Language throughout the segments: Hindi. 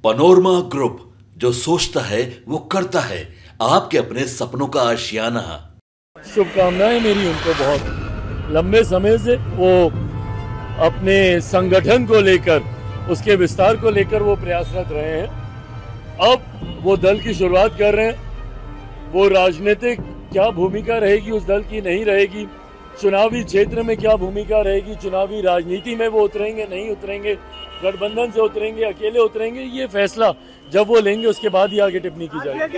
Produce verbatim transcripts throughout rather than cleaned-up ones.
पनोरमा ग्रुप, जो सोचता है वो करता है। आपके अपने सपनों का आशियाना। शुभकामनाएं मेरी उनको। बहुत लंबे समय से वो अपने संगठन को लेकर, उसके विस्तार को लेकर वो प्रयासरत रहे हैं। अब वो दल की शुरुआत कर रहे हैं। वो राजनीतिक क्या भूमिका रहेगी उस दल की, नहीं रहेगी, चुनावी क्षेत्र में क्या भूमिका रहेगी, चुनावी राजनीति में वो उतरेंगे नहीं उतरेंगे, गठबंधन से उतरेंगे, अकेले उतरेंगे, ये फैसला जब वो लेंगे उसके बाद ही आगे टिप्पणी की जाएगी।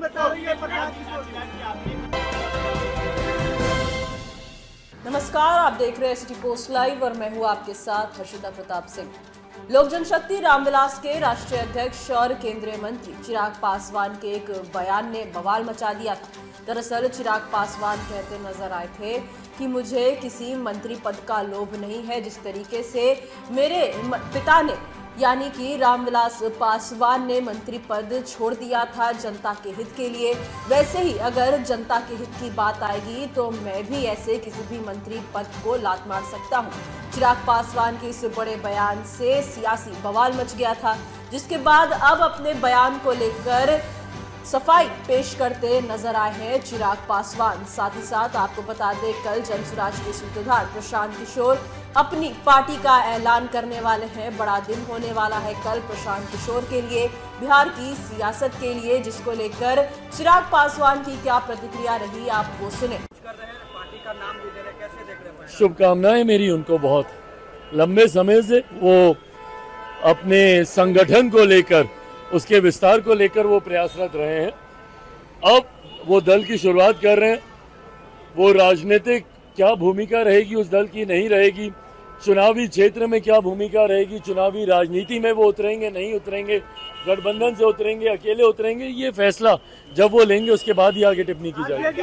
नमस्कार, आप देख रहे हैं सिटी पोस्ट लाइव और मैं हूं आपके साथ हर्षिता प्रताप सिंह। लोक जनशक्ति रामविलास के राष्ट्रीय अध्यक्ष और केंद्रीय मंत्री चिराग पासवान के एक बयान ने बवाल मचा दिया था। दरअसल चिराग पासवान कहते नजर आए थे कि मुझे किसी मंत्री पद का लोभ नहीं है। जिस तरीके से मेरे पिता ने यानी कि रामविलास पासवान ने मंत्री पद छोड़ दिया था जनता के हित के लिए, वैसे ही अगर जनता के हित की बात आएगी तो मैं भी ऐसे किसी भी मंत्री पद को लात मार सकता हूं। चिराग पासवान के इस बड़े बयान से सियासी बवाल मच गया था, जिसके बाद अब अपने बयान को लेकर सफाई पेश करते नजर आए हैं चिराग पासवान। साथ ही साथ आपको बता दें, कल जनसुराज के सूत्रधार प्रशांत किशोर अपनी पार्टी का ऐलान करने वाले हैं। बड़ा दिन होने वाला है कल प्रशांत किशोर के लिए, बिहार की सियासत के लिए, जिसको लेकर चिराग पासवान की क्या प्रतिक्रिया रही आप वो सुने। शुभकामनाएं मेरी उनको। बहुत लंबे समय से वो अपने संगठन को लेकर, उसके विस्तार को लेकर वो प्रयासरत रहे हैं। अब वो दल की शुरुआत कर रहे हैं। वो राजनीतिक क्या भूमिका रहेगी उस दल की, नहीं रहेगी, चुनावी क्षेत्र में क्या भूमिका रहेगी, चुनावी राजनीति में वो उतरेंगे नहीं उतरेंगे, गठबंधन से उतरेंगे, अकेले उतरेंगे, ये फैसला जब वो लेंगे उसके बाद ही आगे टिप्पणी की जाएगी।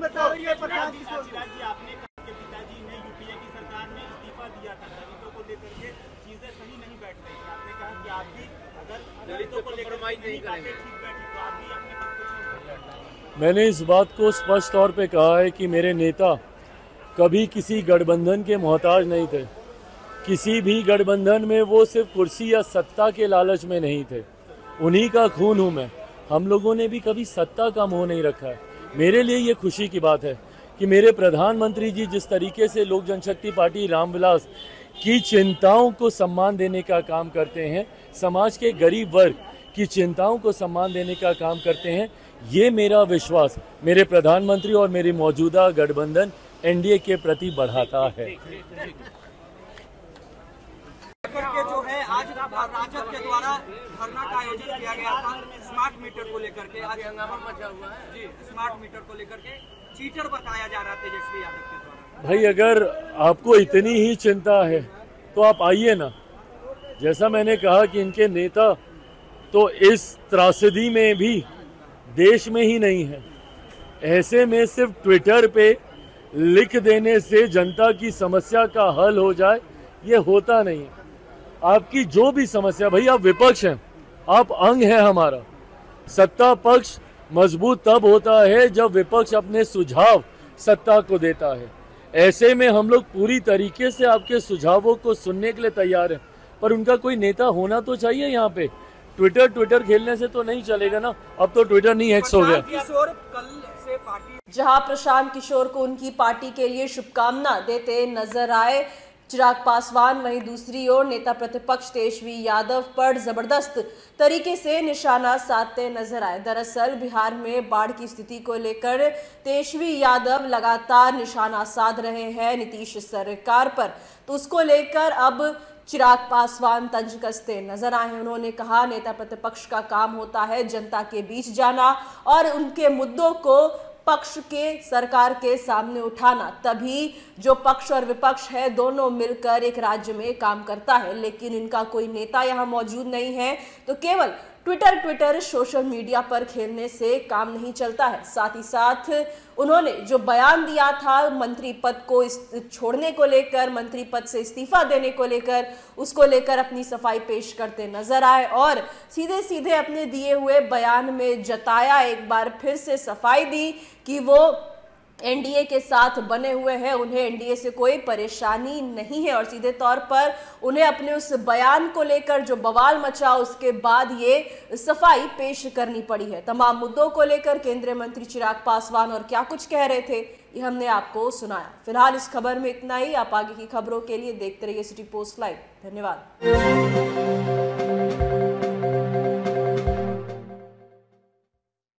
मैंने इस बात को स्पष्ट तौर पे कहा है कि मेरे नेता कभी किसी गठबंधन के मोहताज नहीं थे। किसी भी गठबंधन में वो सिर्फ कुर्सी या सत्ता के लालच में नहीं थे। उन्हीं का खून हूँ मैं। हम लोगों ने भी कभी सत्ता का मोह नहीं रखा है। मेरे लिए ये खुशी की बात है कि मेरे प्रधानमंत्री जी जिस तरीके से लोक जनशक्ति पार्टी रामविलास की चिंताओं को सम्मान देने का काम करते हैं, समाज के गरीब वर्ग की चिंताओं को सम्मान देने का काम करते हैं, ये मेरा विश्वास मेरे प्रधानमंत्री और मेरी मौजूदा गठबंधन एनडीए के प्रति बढ़ाता है। करके जो है आज राजद के द्वारा धरना का आयोजन किया गया था स्मार्ट मीटर को लेकर के। आज हंगामा मचा हुआ है जी, स्मार्ट मीटर को लेकर के चीटर बताया जा रहा है तेजस्वी यादव के द्वारा। भाई, अगर आपको इतनी ही चिंता है तो आप आइए ना। जैसा मैंने कहा कि इनके नेता तो इस त्रासदी में भी देश में ही नहीं है। ऐसे में सिर्फ ट्विटर पे लिख देने से जनता की समस्या का हल हो जाए, ये होता नहीं है। आपकी जो भी समस्या, भाई आप विपक्ष हैं, आप अंग हैं हमारा। सत्ता पक्ष मजबूत तब होता है जब विपक्ष अपने सुझाव सत्ता को देता है। ऐसे में हम लोग पूरी तरीके से आपके सुझावों को सुनने के लिए तैयार हैं, पर उनका कोई नेता होना तो चाहिए यहाँ पे। ट्विटर ट्विटर खेलने से तो नहीं चलेगा ना। अब तो ट्विटर नहीं हैक्स हो गया। जहां प्रशांत किशोर को उनकी पार्टी के लिए शुभकामना देते नजर आए चिराग पासवान, वहीं दूसरी ओर नेता प्रतिपक्ष तेजस्वी यादव पर जबरदस्त तरीके से निशाना साधते नजर आए। दरअसल बिहार में बाढ़ की स्थिति को लेकर तेजस्वी यादव लगातार निशाना साध रहे हैं नीतीश सरकार पर, तो उसको लेकर अब चिराग पासवान तंज कसते नजर आए हैं। उन्होंने कहा, नेता प्रतिपक्ष का काम होता है जनता के बीच जाना और उनके मुद्दों को पक्ष के सरकार के सामने उठाना, तभी जो पक्ष और विपक्ष है दोनों मिलकर एक राज्य में काम करता है। लेकिन इनका कोई नेता यहाँ मौजूद नहीं है, तो केवल ट्विटर ट्विटर सोशल मीडिया पर खेलने से काम नहीं चलता है। साथ ही साथ उन्होंने जो बयान दिया था मंत्री पद को छोड़ने को लेकर, मंत्री पद से इस्तीफा देने को लेकर, उसको लेकर अपनी सफाई पेश करते नजर आए और सीधे सीधे अपने दिए हुए बयान में जताया, एक बार फिर से सफाई दी कि वो एनडीए के साथ बने हुए हैं, उन्हें एनडीए से कोई परेशानी नहीं है और सीधे तौर पर उन्हें अपने उस बयान को लेकर जो बवाल मचा उसके बाद ये सफाई पेश करनी पड़ी है। तमाम मुद्दों को लेकर केंद्रीय मंत्री चिराग पासवान और क्या कुछ कह रहे थे ये हमने आपको सुनाया। फिलहाल इस खबर में इतना ही। आप आगे की खबरों के लिए देखते रहिए सिटी पोस्ट लाइव। धन्यवाद।